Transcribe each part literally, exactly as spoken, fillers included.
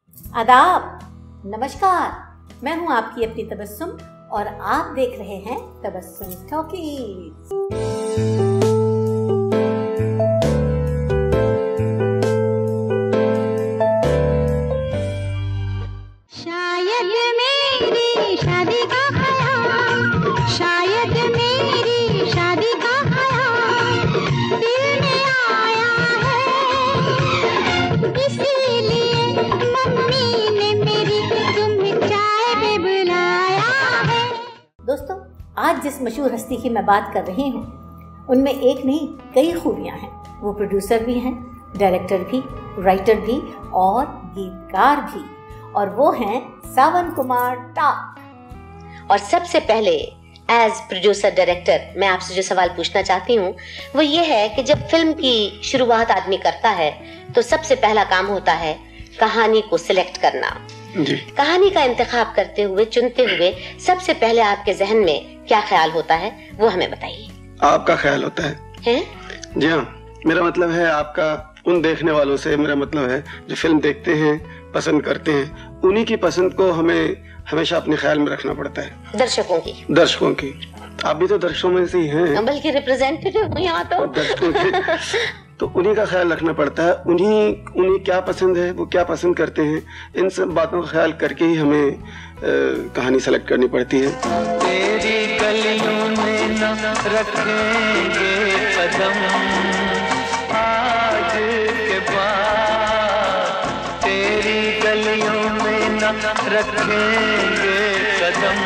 आदाब, नमस्कार। मैं हूं आपकी अपनी तबस्सुम और आप देख रहे हैं तबस्सुम टॉकीज। शायद मेरी शादी का ख्याल, शायद मेरी शादी का ख्याल दिल में आया है, इसीलिए मम्मी ने मेरी तुम्हें चाय पे बुलाया है। दोस्तों, आज जिस मशहूर हस्ती की मैं बात कर रही हूँ उनमें एक नहीं कई खूबियाँ हैं। वो प्रोड्यूसर भी हैं, डायरेक्टर भी, राइटर भी और गीतकार भी, और वो हैं सावन कुमार टाक। और सबसे पहले एज प्रोड्यूसर डायरेक्टर मैं आपसे जो सवाल पूछना चाहती हूँ वो ये है कि जब फिल्म की शुरुआत आदमी करता है तो सबसे पहला काम होता है कहानी को सिलेक्ट करना। जी। कहानी का इंतखाब करते हुए, चुनते हुए सबसे पहले आपके जहन में क्या ख्याल होता है वो हमें बताइए। आपका ख्याल होता है, है? जी हाँ, मेरा मतलब है आपका उन देखने वालों से मेरा मतलब है जो फिल्म देखते हैं, पसंद करते हैं, उन्हीं की पसंद को हमें हमेशा अपने ख्याल में रखना पड़ता है। दर्शकों की दर्शकों की आप भी तो दर्शकों में से ही हैं, बल्कि रिप्रेजेंटेटिव हूँ यहाँ तो। दर्शकों की तो उन्हीं का ख्याल रखना पड़ता है। उन्हीं उन्हें क्या पसंद है, वो क्या पसंद करते हैं, इन सब बातों का ख्याल करके ही हमें आ, कहानी सेलेक्ट करनी पड़ती है। तेरी गलियों में न रखेंगे कदम आज के बाद, तेरी गलियों में न रखेंगे कदम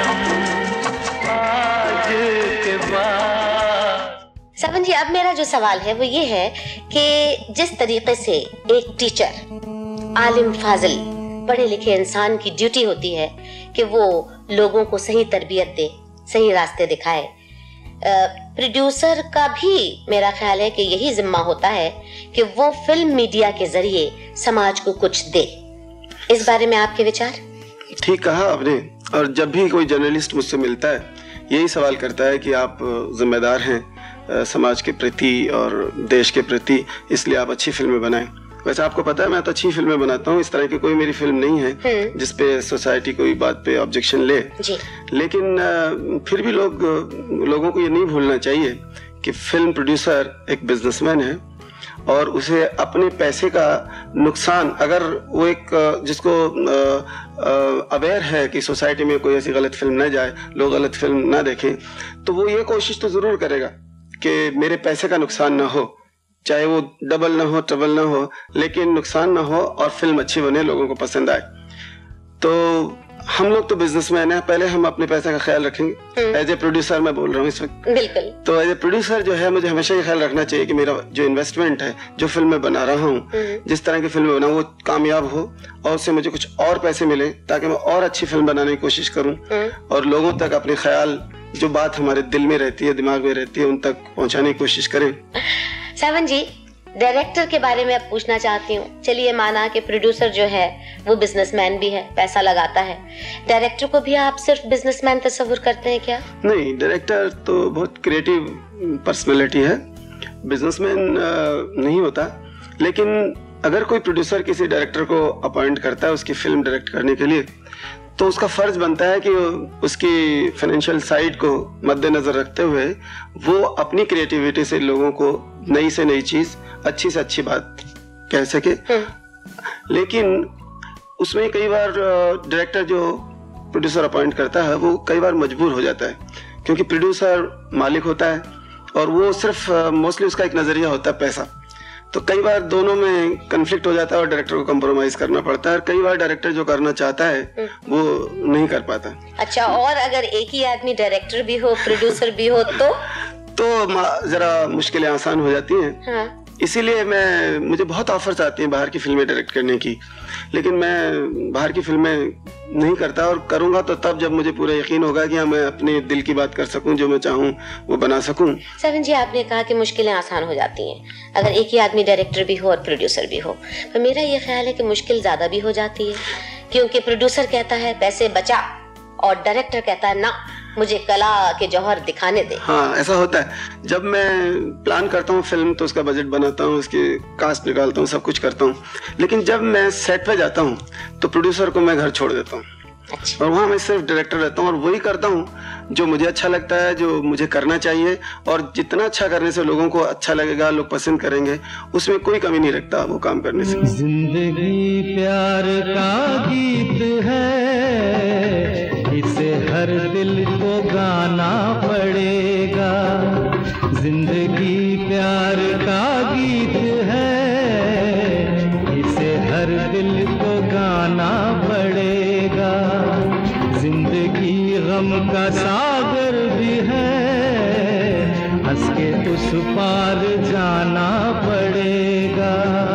आज के बाद। सावन जी, अब मेरा जो सवाल है वो ये है कि जिस तरीके से एक टीचर, आलिम फाजिल, पढ़े लिखे इंसान की ड्यूटी होती है कि वो लोगों को सही तरबियत दे, सही रास्ते दिखाए, प्रोड्यूसर का भी मेरा ख्याल है कि यही जिम्मा होता है कि वो फिल्म मीडिया के जरिए समाज को कुछ दे। इस बारे में आपके विचार? ठीक कहा आपने। और जब भी कोई जर्नलिस्ट मुझसे मिलता है यही सवाल करता है कि आप जिम्मेदार हैं समाज के प्रति और देश के प्रति, इसलिए आप अच्छी फिल्में बनाएं। वैसे आपको पता है मैं तो अच्छी फिल्में बनाता हूँ, इस तरह की कोई मेरी फिल्म नहीं है जिसपे सोसाइटी कोई बात पे ऑब्जेक्शन ले। जी। लेकिन फिर भी लोग लोगों को ये नहीं भूलना चाहिए कि फिल्म प्रोड्यूसर एक बिजनेसमैन है और उसे अपने पैसे का नुकसान, अगर वो एक जिसको अवेयर है कि सोसाइटी में कोई ऐसी गलत फिल्म ना जाए, लोग गलत फिल्म ना देखें, तो वो ये कोशिश तो जरूर करेगा कि मेरे पैसे का नुकसान ना हो, चाहे वो डबल ना हो, ट्रबल ना हो, लेकिन नुकसान ना हो और फिल्म अच्छी बने, लोगों को पसंद आए। तो हम लोग तो बिजनेसमैन हैं, पहले हम अपने पैसे का ख्याल रखेंगे। एज ए प्रोड्यूसर मैं बोल रहा हूँ इस वक्त। बिल्कुल। तो एज ए प्रोड्यूसर जो है मुझे हमेशा ये ख्याल रखना चाहिए कि मेरा जो इन्वेस्टमेंट है, जो फिल्म मैं बना रहा हूँ, जिस तरह की फिल्म बनाऊँ वो कामयाब हो और उससे मुझे कुछ और पैसे मिले ताकि मैं और अच्छी फिल्म बनाने की कोशिश करूँ और लोगों तक अपने ख्याल, जो बात हमारे दिल में रहती है, दिमाग में रहती है, उन तक पहुँचाने की कोशिश करें। सावन जी, डायरेक्टर के बारे में अब पूछना चाहती हूँ। चलिए माना कि प्रोड्यूसर जो है वो बिजनेसमैन भी है, पैसा लगाता है, डायरेक्टर को भी आप सिर्फ बिजनेसमैन तस्वीर करते हैं क्या? नहीं, डायरेक्टर तो बहुत क्रिएटिव पर्सनालिटी है, बिजनेसमैन नहीं होता। लेकिन अगर कोई प्रोड्यूसर किसी डायरेक्टर को अपॉइंट करता है उसकी फिल्म डायरेक्ट करने के लिए, तो उसका फर्ज बनता है कि उसकी फाइनेंशियल साइड को मद्देनजर रखते हुए वो अपनी क्रिएटिविटी से लोगों को नई से नई चीज, अच्छी से अच्छी बात कह सके। लेकिन उसमें कई बार डायरेक्टर जो प्रोड्यूसर अपॉइंट करता है वो कई बार मजबूर हो जाता है, क्योंकि प्रोड्यूसर मालिक होता है और वो सिर्फ मोस्टली उसका एक नजरिया होता है पैसा। तो कई बार दोनों में कन्फ्लिक्ट हो जाता है और डायरेक्टर को कंप्रोमाइज करना पड़ता है, और कई बार डायरेक्टर जो करना चाहता है वो नहीं कर पाता। अच्छा, और अगर एक ही आदमी डायरेक्टर भी हो, प्रोड्यूसर भी हो तो तो जरा मुश्किलें आसान हो जाती हैं। हाँ। इसीलिए मैं मुझे बहुत ऑफर्स आती हैं बाहर की फिल्में डायरेक्ट करने की, लेकिन मैं बाहर की फिल्में नहीं करता, और करूंगा तो तब जब मुझे पूरा यकीन होगा कि मैं अपने दिल की बात कर सकूं, जो मैं चाहूं वो बना सकूं। सावन जी, आपने कहा कि मुश्किलें आसान हो जाती हैं अगर एक ही आदमी डायरेक्टर भी हो और प्रोड्यूसर भी हो, पर मेरा ये ख्याल है कि मुश्किल ज्यादा भी हो जाती है, क्योंकि प्रोड्यूसर कहता है पैसे बचा और डायरेक्टर कहता है ना, मुझे कला के जौहर दिखाने दे। हाँ, ऐसा होता है। जब मैं प्लान करता हूँ फिल्म तो उसका बजट बनाता हूँ, उसकी कास्ट निकालता हूँ, सब कुछ करता हूँ, लेकिन जब मैं सेट पे जाता हूँ तो प्रोड्यूसर को मैं घर छोड़ देता हूँ। अच्छा। और वहाँ मैं सिर्फ डायरेक्टर रहता हूँ और वही करता हूँ जो मुझे अच्छा लगता है, जो मुझे करना चाहिए, और जितना अच्छा करने से लोगों को अच्छा लगेगा, लोग पसंद करेंगे, उसमें कोई कमी नहीं रखता वो काम करने से। जिंदगी प्यार का गीत है, इसे हर दिल को गाना पड़ेगा। जिंदगी प्यार का गीत है, इसे हर दिल को गाना पड़ेगा। जिंदगी गम का सागर भी है, हंस के उस पार जाना पड़ेगा।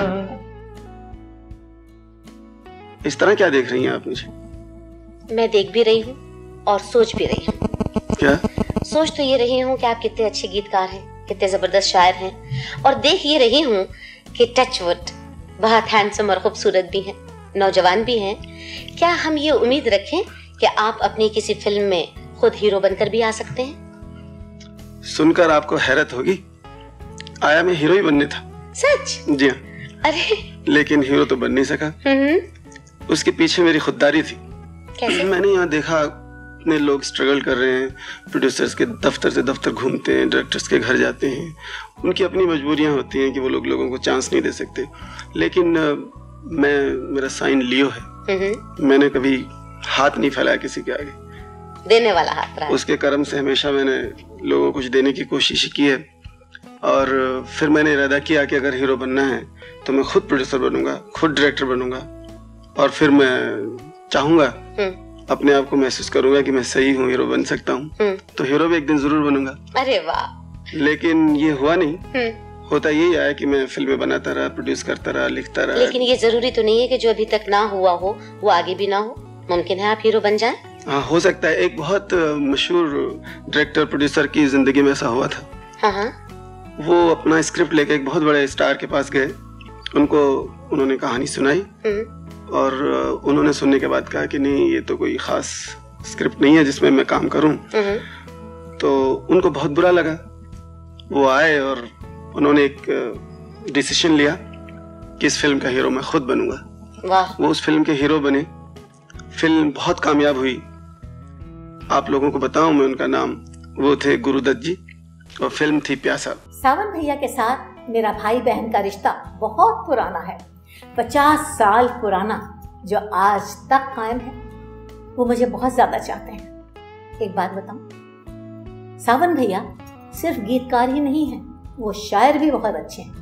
इस तरह क्या देख रही हैं आप मुझे? मैं देख भी रही हूँ और सोच भी रही हूँ। क्या? सोच तो ये रही हूँ कि आप कितने अच्छे गीतकार हैं, कितने जबरदस्त शायर हैं, और देख ये रही हूँ कि टचवुड बहुत हैंडसम और खूबसूरत भी हैं, नौजवान भी हैं। क्या हम ये उम्मीद रखें कि आप अपनी किसी फिल्म में खुद हीरो बनकर भी आ सकते हैं? सुनकर आपको हैरत होगी, आया मैं हीरो ही बनने था। सच? जी हाँ। अरे लेकिन हीरो तो बन नहीं सका। उसके पीछे मेरी खुददारी थी। कैसे? मैंने यहाँ देखा इतने लोग स्ट्रगल कर रहे हैं, प्रोड्यूसर्स के दफ्तर से दफ्तर घूमते हैं, डायरेक्टर्स के घर जाते हैं, उनकी अपनी मजबूरियाँ होती हैं कि वो लोग लोगों को चांस नहीं दे सकते। लेकिन मैं, मेरा साइन लियो है, मैंने कभी हाथ नहीं फैलाया किसी के आगे, देने वाला हाथ रहा। उसके कर्म से हमेशा मैंने लोगों को कुछ देने की कोशिश की है। और फिर मैंने इरादा किया कि अगर हीरो बनना है तो मैं खुद प्रोड्यूसर बनूंगा, खुद डायरेक्टर बनूंगा, और फिर मैं चाहूंगा, अपने आप को महसूस करूंगा कि मैं सही हूँ, हीरो बन सकता हूँ, तो हीरो भी एक दिन जरूर बनूंगा। अरे वाह। लेकिन ये हुआ नहीं। होता यही आया कि मैं फिल्में बनाता रहा, प्रोड्यूस करता रहा, लिखता रहा। लेकिन ये जरूरी तो नहीं है कि जो अभी तक ना हुआ हो वो आगे भी ना हो। मुमकिन है आप हीरो बन जाएं। हाँ, हो सकता है। एक बहुत मशहूर डायरेक्टर प्रोड्यूसर की जिंदगी में ऐसा हुआ था। हाँ हाँ। वो अपना स्क्रिप्ट लेके एक बहुत बड़े स्टार के पास गए, उनको उन्होंने कहानी सुनाई, और उन्होंने सुनने के बाद कहा कि नहीं, ये तो कोई खास स्क्रिप्ट नहीं है जिसमें मैं काम करूं। तो उनको बहुत बुरा लगा। वो आए और उन्होंने एक डिसीजन लिया कि इस फिल्म का हीरो मैं खुद बनूंगा। वाह। वो उस फिल्म के हीरो बने। फिल्म बहुत कामयाब हुई। आप लोगों को बताऊं मैं उनका नाम, वो थे गुरुदत्त जी, और फिल्म थी प्यासा। सावन भैया के साथ मेरा भाई बहन का रिश्ता बहुत पुराना है, पचास साल पुराना, जो आज तक कायम है। वो मुझे बहुत ज्यादा चाहते हैं। एक बात बताऊं, सावन भैया सिर्फ गीतकार ही नहीं है, वो शायर भी बहुत अच्छे हैं।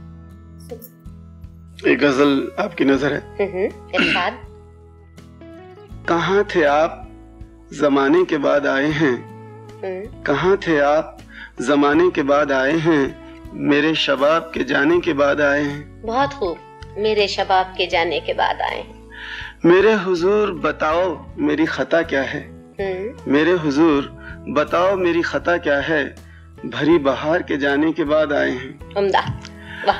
एक गजल आपकी नजर है। इरशाद। कहाँ थे आप जमाने के बाद आए हैं, कहाँ थे आप जमाने के बाद आए हैं, मेरे शबाब के जाने के बाद आए हैं। बहुत खूब। मेरे शबाब के जाने के बाद आए हैं। मेरे हुजूर बताओ मेरी खता क्या है, मेरे हुजूर बताओ मेरी खता क्या है, भरी बहार के जाने के बाद आए हैं। उम्दा। वाह।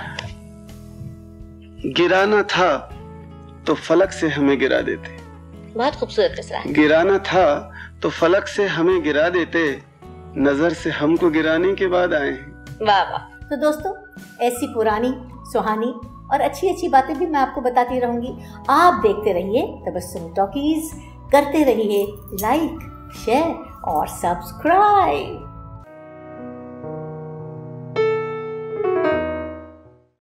गिराना था तो फलक से हमें गिरा देते, बहुत खूबसूरत मिसरा है। गिराना था तो फलक से हमें गिरा देते, नजर से हमको गिराने के बाद आए हैं। वाह वाह। तो दोस्तों, ऐसी पुरानी, सुहानी और अच्छी अच्छी बातें भी मैं आपको बताती रहूंगी। आप देखते रहिए तबस्सुम टॉकीज, करते रहिए लाइक, शेयर और सब्सक्राइब।